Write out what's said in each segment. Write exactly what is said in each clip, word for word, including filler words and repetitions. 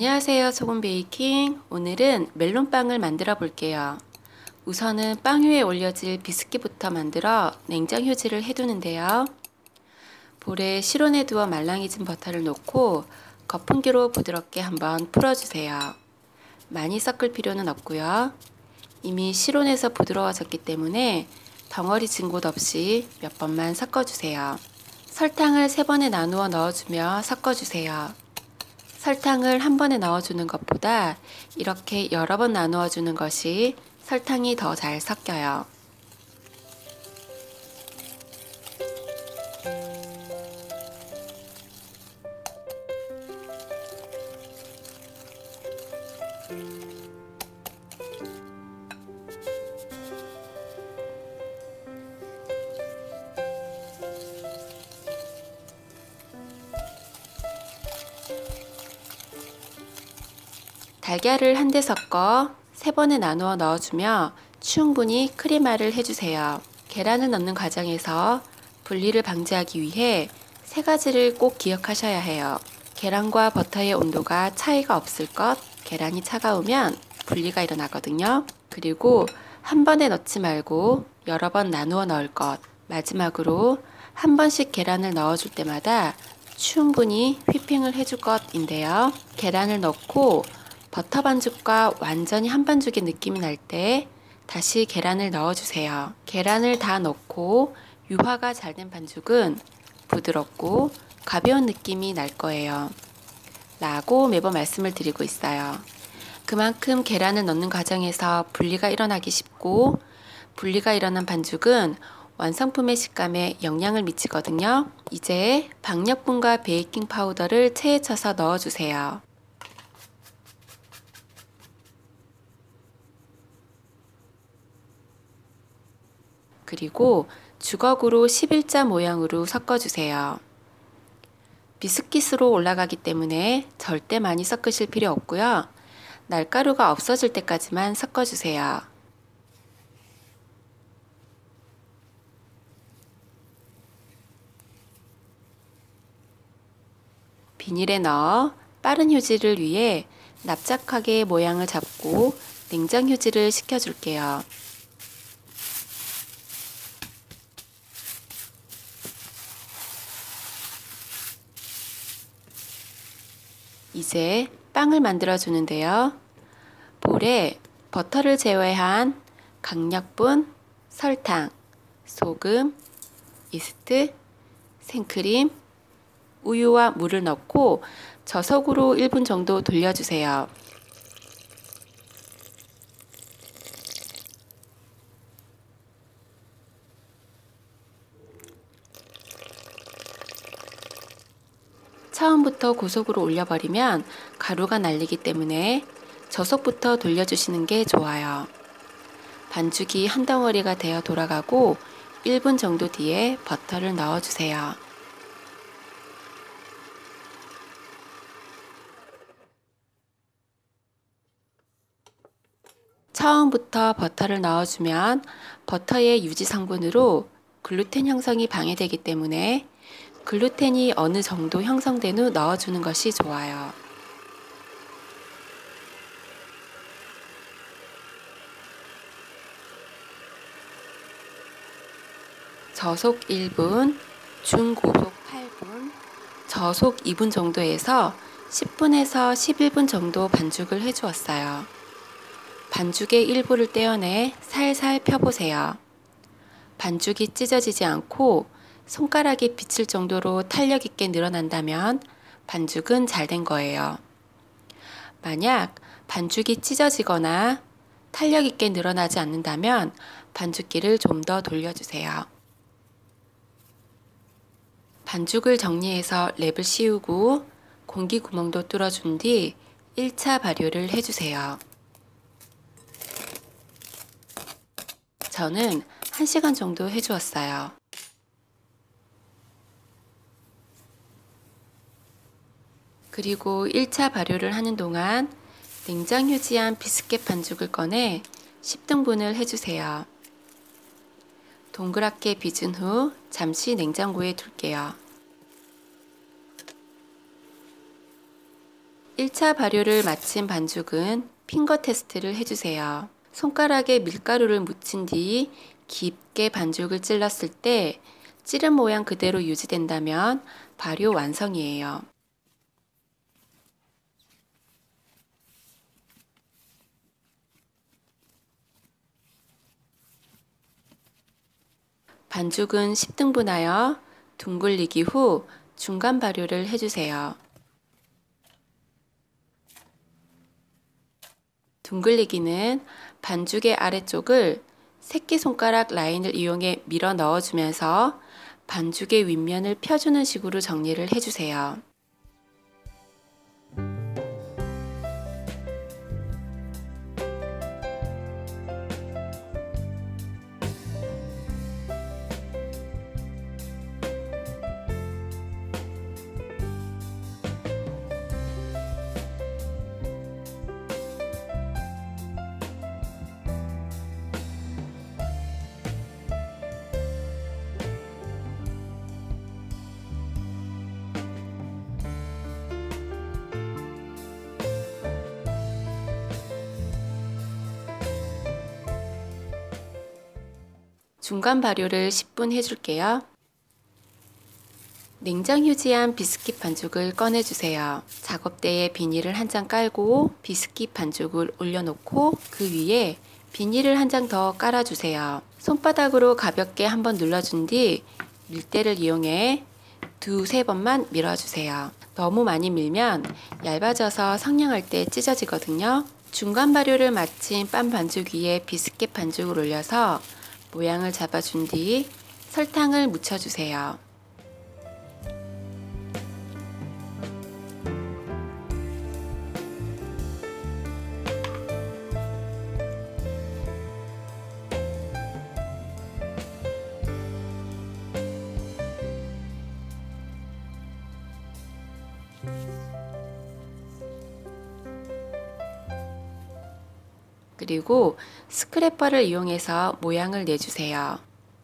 안녕하세요, 소금 베이킹. 오늘은 멜론빵을 만들어 볼게요. 우선은 빵 위에 올려질 비스킷부터 만들어 냉장 휴지를 해두는데요. 볼에 실온에 두어 말랑해진 버터를 넣고 거품기로 부드럽게 한번 풀어주세요. 많이 섞을 필요는 없고요. 이미 실온에서 부드러워졌기 때문에 덩어리 진 곳 없이 몇 번만 섞어주세요. 설탕을 세 번에 나누어 넣어주며 섞어주세요. 설탕을 한 번에 넣어주는 것보다 이렇게 여러 번 나누어 주는 것이 설탕이 더 잘 섞여요. 달걀을 한데 섞어 세 번에 나누어 넣어주며 충분히 크림화를 해주세요. 계란을 넣는 과정에서 분리를 방지하기 위해 세 가지를 꼭 기억하셔야 해요. 계란과 버터의 온도가 차이가 없을 것, 계란이 차가우면 분리가 일어나거든요. 그리고 한 번에 넣지 말고 여러 번 나누어 넣을 것, 마지막으로 한 번씩 계란을 넣어줄 때마다 충분히 휘핑을 해줄 것인데요. 계란을 넣고 버터 반죽과 완전히 한 반죽의 느낌이 날 때 다시 계란을 넣어주세요. 계란을 다 넣고 유화가 잘 된 반죽은 부드럽고 가벼운 느낌이 날 거예요. 라고 매번 말씀을 드리고 있어요. 그만큼 계란을 넣는 과정에서 분리가 일어나기 쉽고 분리가 일어난 반죽은 완성품의 식감에 영향을 미치거든요. 이제 박력분과 베이킹 파우더를 체에 쳐서 넣어주세요. 그리고 주걱으로 십일자 모양으로 섞어주세요. 비스킷으로 올라가기 때문에 절대 많이 섞으실 필요 없고요. 날가루가 없어질 때까지만 섞어주세요. 비닐에 넣어 빠른 휴지를 위해 납작하게 모양을 잡고 냉장 휴지를 시켜줄게요. 이제 빵을 만들어 주는데요. 볼에 버터를 제외한 강력분, 설탕, 소금, 이스트, 생크림, 우유와 물을 넣고 저속으로 일 분 정도 돌려주세요. 처음부터 고속으로 올려버리면 가루가 날리기 때문에 저속부터 돌려주시는 게 좋아요. 반죽이 한 덩어리가 되어 돌아가고 일 분 정도 뒤에 버터를 넣어주세요. 처음부터 버터를 넣어주면 버터의 유지 성분으로 글루텐 형성이 방해되기 때문에 글루텐이 어느 정도 형성된 후 넣어주는 것이 좋아요. 저속 일 분, 중고속 팔 분, 저속 이 분 정도에서 십 분에서 십일 분 정도 반죽을 해주었어요. 반죽의 일부를 떼어내 살살 펴보세요. 반죽이 찢어지지 않고 손가락이 비칠 정도로 탄력 있게 늘어난다면 반죽은 잘 된 거예요. 만약 반죽이 찢어지거나 탄력 있게 늘어나지 않는다면 반죽기를 좀 더 돌려주세요. 반죽을 정리해서 랩을 씌우고 공기 구멍도 뚫어준 뒤 일 차 발효를 해주세요. 저는 한 시간 정도 해주었어요. 그리고 일 차 발효를 하는 동안 냉장 휴지한 비스켓 반죽을 꺼내 십 등분을 해주세요. 동그랗게 빚은 후 잠시 냉장고에 둘게요. 일 차 발효를 마친 반죽은 핑거 테스트를 해주세요. 손가락에 밀가루를 묻힌 뒤 깊게 반죽을 찔렀을 때 찌른 모양 그대로 유지된다면 발효 완성이에요. 반죽은 십 등분하여 둥글리기 후 중간 발효를 해주세요. 둥글리기는 반죽의 아래쪽을 새끼손가락 라인을 이용해 밀어 넣어주면서 반죽의 윗면을 펴주는 식으로 정리를 해주세요. 중간 발효를 십 분 해줄게요. 냉장 휴지한 비스킷 반죽을 꺼내주세요. 작업대에 비닐을 한 장 깔고 비스킷 반죽을 올려놓고 그 위에 비닐을 한 장 더 깔아주세요. 손바닥으로 가볍게 한번 눌러준 뒤 밀대를 이용해 두세 번만 밀어주세요. 너무 많이 밀면 얇아져서 성냥할 때 찢어지거든요. 중간 발효를 마친 빵 반죽 위에 비스킷 반죽을 올려서 모양을 잡아준 뒤 설탕을 묻혀주세요. 그리고 스크래퍼를 이용해서 모양을 내주세요.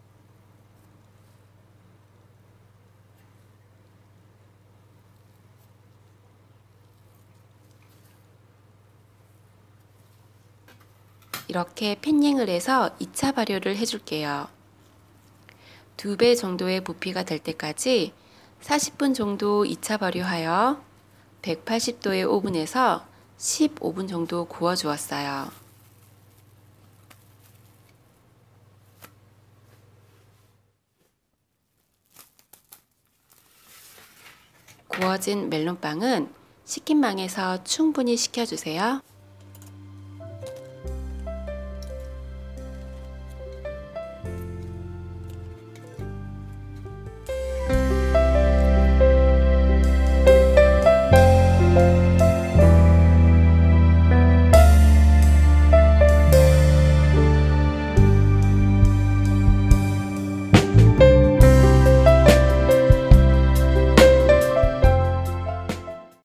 이렇게 팬닝을 해서 이 차 발효를 해줄게요. 두 배 정도의 부피가 될 때까지 사십 분 정도 이 차 발효하여 백팔십 도의 오븐에서 십오 분 정도 구워 주었어요. 구워진 멜론빵은 식힌망에서 충분히 식혀주세요.